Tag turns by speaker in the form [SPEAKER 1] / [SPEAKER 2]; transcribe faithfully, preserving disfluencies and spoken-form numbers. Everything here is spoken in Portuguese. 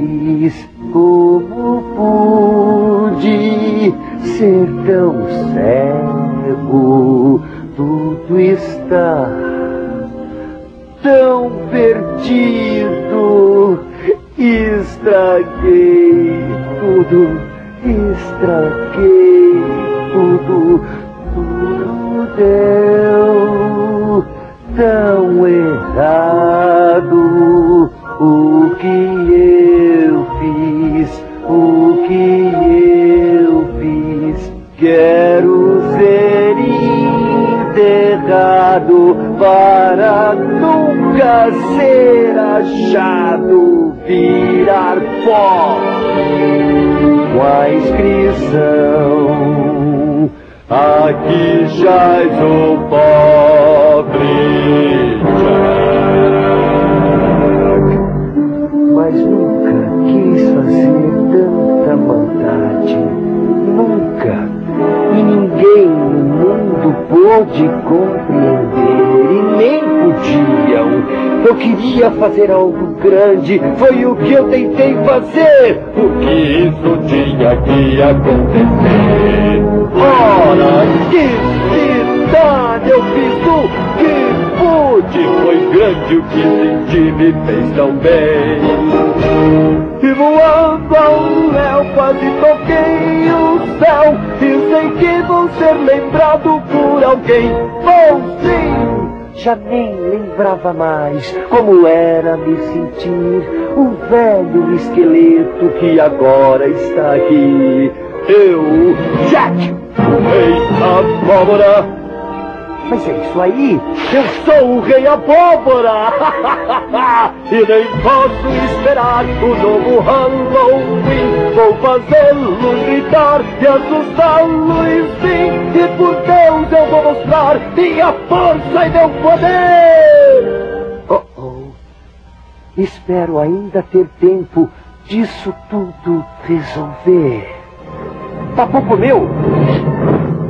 [SPEAKER 1] fiz? Como pude ser tão cego? Tudo está tão perdido. Estraguei tudo, estraguei tudo. Tudo deu tão errado. O que eu fiz, o que eu fiz? Quero ser enterrado para nunca ser achado, virar pó com a inscrição: aqui jaz o pobre Jack. Mas nunca quis fazer tanta maldade, nunca. E ninguém no mundo pôde compreender, e nem podiam. Eu queria fazer algo grande, foi o que eu tentei fazer, porque isso tinha que acontecer. Ora, que cidade, eu fiz o que pude, foi grande o que senti, me fez tão bem. E voando ao léu, quase toquei o céu, e sei que vou ser lembrado por alguém. Vou sim! Já nem lembrava mais como era me sentir um velho esqueleto que agora está aqui. Eu, Jack, o rei abóbora. Mas é isso aí, eu sou o rei abóbora. E nem posso esperar o novo Halloween. Vou fazê-lo gritar e assustá-lo, e sim, e por Deus eu vou mostrar minha força e meu poder. Oh, oh. Espero ainda ter tempo disso tudo resolver. Papo meu!